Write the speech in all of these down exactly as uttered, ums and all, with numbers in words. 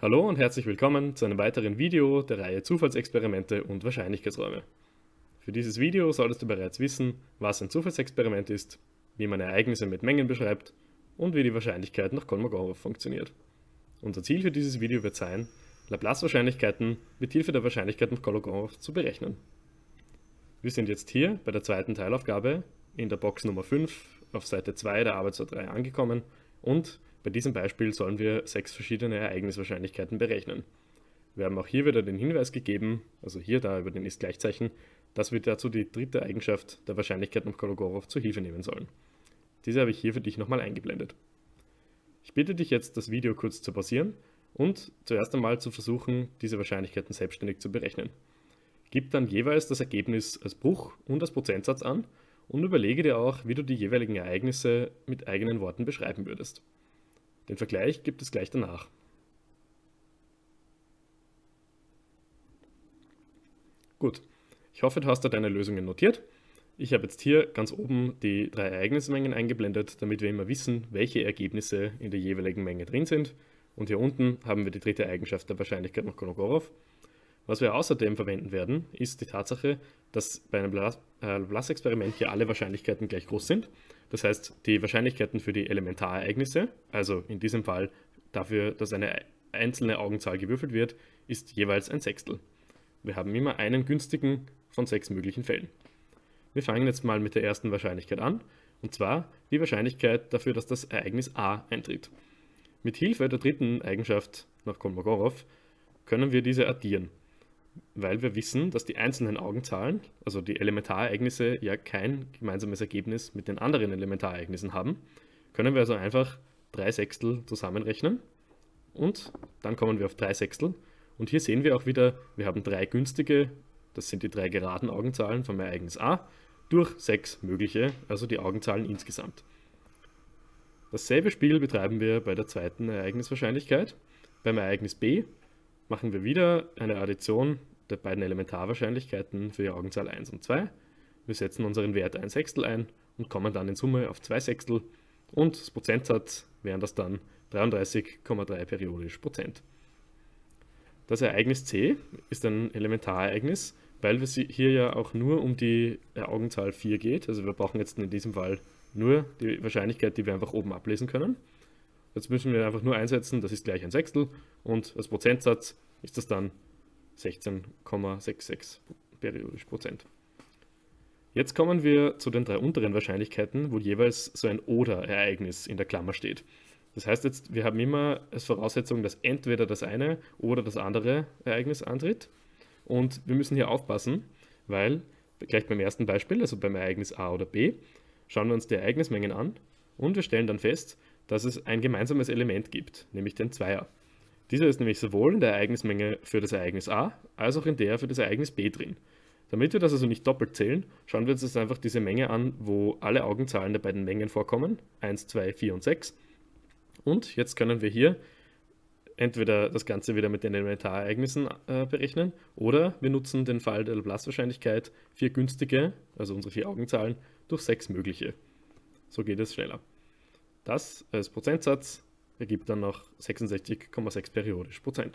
Hallo und herzlich willkommen zu einem weiteren Video der Reihe Zufallsexperimente und Wahrscheinlichkeitsräume. Für dieses Video solltest du bereits wissen, was ein Zufallsexperiment ist, wie man Ereignisse mit Mengen beschreibt und wie die Wahrscheinlichkeit nach Kolmogorov funktioniert. Unser Ziel für dieses Video wird sein, Laplace-Wahrscheinlichkeiten mit Hilfe der Wahrscheinlichkeit nach Kolmogorov zu berechnen. Wir sind jetzt hier bei der zweiten Teilaufgabe in der Box Nummer fünf auf Seite zwei der Arbeitsort drei angekommen und bei diesem Beispiel sollen wir sechs verschiedene Ereigniswahrscheinlichkeiten berechnen. Wir haben auch hier wieder den Hinweis gegeben, also hier da über den Ist-Gleichzeichen, dass wir dazu die dritte Eigenschaft der Wahrscheinlichkeit nach Kolmogorov zur Hilfe nehmen sollen. Diese habe ich hier für dich nochmal eingeblendet. Ich bitte dich jetzt, das Video kurz zu pausieren und zuerst einmal zu versuchen, diese Wahrscheinlichkeiten selbstständig zu berechnen. Gib dann jeweils das Ergebnis als Bruch und als Prozentsatz an und überlege dir auch, wie du die jeweiligen Ereignisse mit eigenen Worten beschreiben würdest. Den Vergleich gibt es gleich danach. Gut, ich hoffe, du hast da deine Lösungen notiert. Ich habe jetzt hier ganz oben die drei Ereignismengen eingeblendet, damit wir immer wissen, welche Ergebnisse in der jeweiligen Menge drin sind. Und hier unten haben wir die dritte Eigenschaft der Wahrscheinlichkeit nach Kolmogorov. Was wir außerdem verwenden werden, ist die Tatsache, dass bei einem Laplace-Experiment hier alle Wahrscheinlichkeiten gleich groß sind. Das heißt, die Wahrscheinlichkeiten für die Elementarereignisse, also in diesem Fall dafür, dass eine einzelne Augenzahl gewürfelt wird, ist jeweils ein Sechstel. Wir haben immer einen günstigen von sechs möglichen Fällen. Wir fangen jetzt mal mit der ersten Wahrscheinlichkeit an, und zwar die Wahrscheinlichkeit dafür, dass das Ereignis A eintritt. Mit Hilfe der dritten Eigenschaft nach Kolmogorov können wir diese addieren, weil wir wissen, dass die einzelnen Augenzahlen, also die Elementarereignisse, ja kein gemeinsames Ergebnis mit den anderen Elementarereignissen haben, können wir also einfach drei Sechstel zusammenrechnen und dann kommen wir auf drei Sechstel. Und hier sehen wir auch wieder, wir haben drei günstige, das sind die drei geraden Augenzahlen vom Ereignis A, durch sechs mögliche, also die Augenzahlen insgesamt. Dasselbe Spiel betreiben wir bei der zweiten Ereigniswahrscheinlichkeit. Beim Ereignis B machen wir wieder eine Addition der beiden Elementarwahrscheinlichkeiten für die Augenzahl eins und zwei. Wir setzen unseren Wert ein Sechstel ein und kommen dann in Summe auf zwei Sechstel und das Prozentsatz wären das dann dreiunddreißig Komma drei periodisch Prozent. Das Ereignis C ist ein Elementarereignis, weil es hier ja auch nur um die Augenzahl vier geht. Also wir brauchen jetzt in diesem Fall nur die Wahrscheinlichkeit, die wir einfach oben ablesen können. Jetzt müssen wir einfach nur einsetzen, das ist gleich ein Sechstel und als Prozentsatz ist das dann sechzehn Komma sechsundsechzig periodisch Prozent. Jetzt kommen wir zu den drei unteren Wahrscheinlichkeiten, wo jeweils so ein Oder-Ereignis in der Klammer steht. Das heißt jetzt, wir haben immer als Voraussetzung, dass entweder das eine oder das andere Ereignis antritt. Und wir müssen hier aufpassen, weil gleich beim ersten Beispiel, also beim Ereignis A oder B, schauen wir uns die Ereignismengen an und wir stellen dann fest, dass es ein gemeinsames Element gibt, nämlich den Zweier. Dieser ist nämlich sowohl in der Ereignismenge für das Ereignis A, als auch in der für das Ereignis B drin. Damit wir das also nicht doppelt zählen, schauen wir uns jetzt einfach diese Menge an, wo alle Augenzahlen der beiden Mengen vorkommen, eins, zwei, vier und sechs. Und jetzt können wir hier entweder das Ganze wieder mit den Elementarereignissen äh, berechnen, oder wir nutzen den Fall der Laplace-Wahrscheinlichkeit vier günstige, also unsere vier Augenzahlen, durch sechs mögliche. So geht es schneller. Das als Prozentsatz ergibt dann noch sechsundsechzig Komma sechs periodisch Prozent.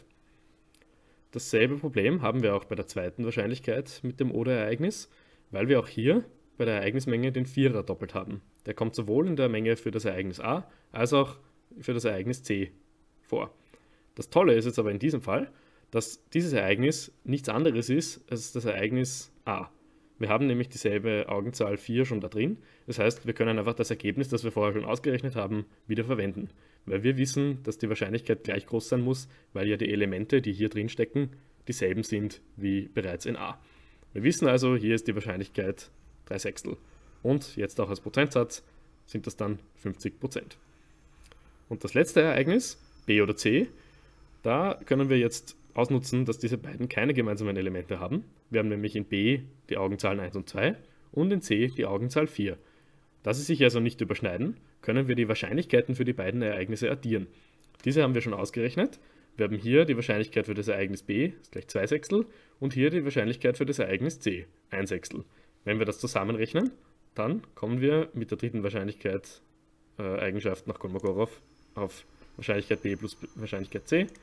Dasselbe Problem haben wir auch bei der zweiten Wahrscheinlichkeit mit dem Oder-Ereignis, weil wir auch hier bei der Ereignismenge den Vierer doppelt haben. Der kommt sowohl in der Menge für das Ereignis A als auch für das Ereignis C vor. Das Tolle ist jetzt aber in diesem Fall, dass dieses Ereignis nichts anderes ist als das Ereignis A. Wir haben nämlich dieselbe Augenzahl vier schon da drin. Das heißt, wir können einfach das Ergebnis, das wir vorher schon ausgerechnet haben, wieder verwenden. Weil wir wissen, dass die Wahrscheinlichkeit gleich groß sein muss, weil ja die Elemente, die hier drin stecken, dieselben sind wie bereits in A. Wir wissen also, hier ist die Wahrscheinlichkeit drei Sechstel. Und jetzt auch als Prozentsatz sind das dann fünfzig Prozent. Und das letzte Ereignis, B oder C, da können wir jetzt ausnutzen, dass diese beiden keine gemeinsamen Elemente haben. Wir haben nämlich in B die Augenzahlen eins und zwei und in C die Augenzahl vier. Da sie sich also nicht überschneiden, können wir die Wahrscheinlichkeiten für die beiden Ereignisse addieren. Diese haben wir schon ausgerechnet. Wir haben hier die Wahrscheinlichkeit für das Ereignis B, ist gleich zwei Sechstel, und hier die Wahrscheinlichkeit für das Ereignis C, ein Sechstel. Wenn wir das zusammenrechnen, dann kommen wir mit der dritten Wahrscheinlichkeit äh, Eigenschaft nach Kolmogorov auf Wahrscheinlichkeit B plus Wahrscheinlichkeit C.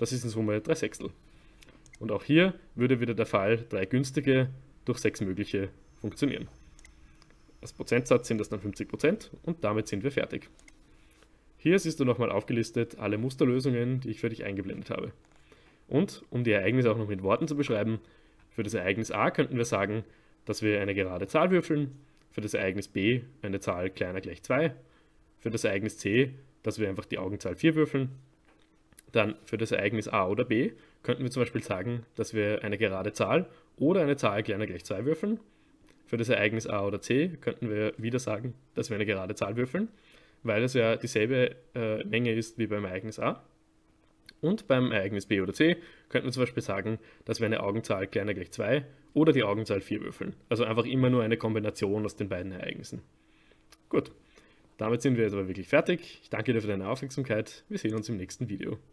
das ist in Summe drei Sechstel. Und auch hier würde wieder der Fall drei günstige durch sechs mögliche funktionieren. Als Prozentsatz sind das dann fünfzig Prozent und damit sind wir fertig. Hier siehst du nochmal aufgelistet alle Musterlösungen, die ich für dich eingeblendet habe. Und um die Ereignisse auch noch mit Worten zu beschreiben, für das Ereignis A könnten wir sagen, dass wir eine gerade Zahl würfeln, für das Ereignis B eine Zahl kleiner gleich zwei, für das Ereignis C, dass wir einfach die Augenzahl vier würfeln. Dann für das Ereignis A oder B könnten wir zum Beispiel sagen, dass wir eine gerade Zahl oder eine Zahl kleiner gleich zwei würfeln. Für das Ereignis A oder C könnten wir wieder sagen, dass wir eine gerade Zahl würfeln, weil es ja dieselbe äh, Menge ist wie beim Ereignis A. Und beim Ereignis B oder C könnten wir zum Beispiel sagen, dass wir eine Augenzahl kleiner gleich zwei oder die Augenzahl vier würfeln. Also einfach immer nur eine Kombination aus den beiden Ereignissen. Gut, damit sind wir jetzt aber wirklich fertig. Ich danke dir für deine Aufmerksamkeit. Wir sehen uns im nächsten Video.